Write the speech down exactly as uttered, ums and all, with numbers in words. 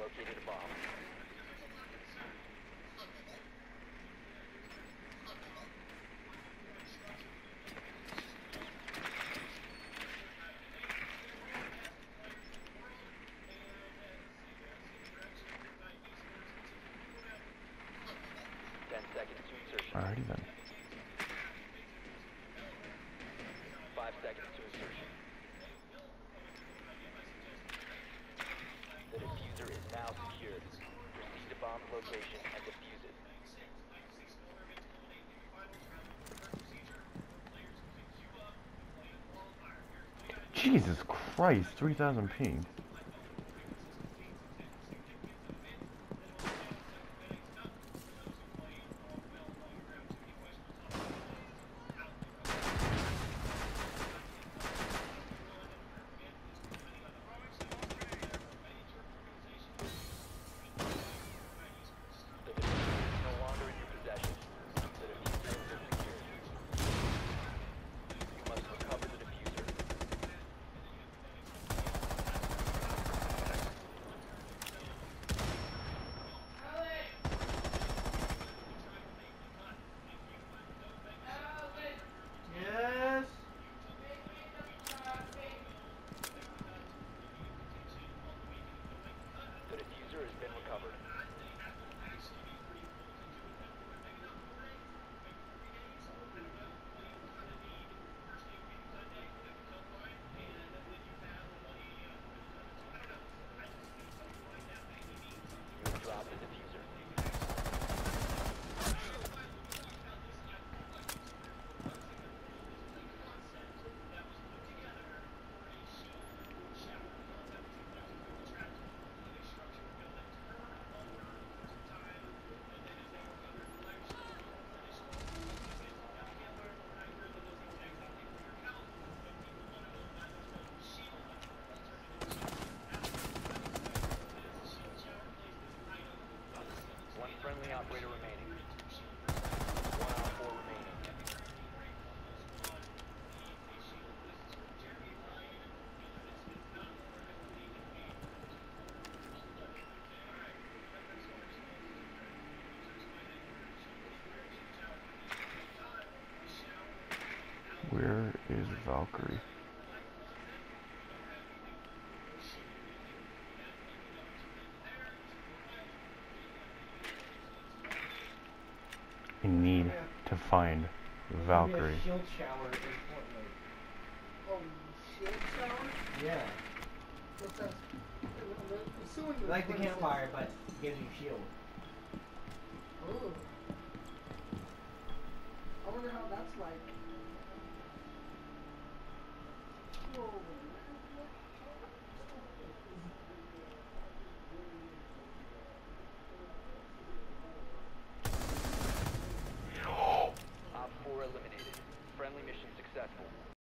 located a bomb. Ten seconds to insertion. Alrighty then. Five seconds to insertion. The diffuser is now secured. Proceed to bomb's location and defuse it. Jesus Christ, three thousand ping. The diffuser is no longer in your possession. The diffuser has been secured. You must recover the diffuser. Yes. The diffuser has been recovered. You have dropped the diffuser. One friendly operator remaining. One out four remaining. Where is Valkyrie? I need to find Valkyrie. Shield shower in Fortnite. Oh, shield shower? Yeah. What's that? I'm assuming it's Like the what it campfire, but it gives you shield. says. Ooh. I wonder how that's like. Whoa.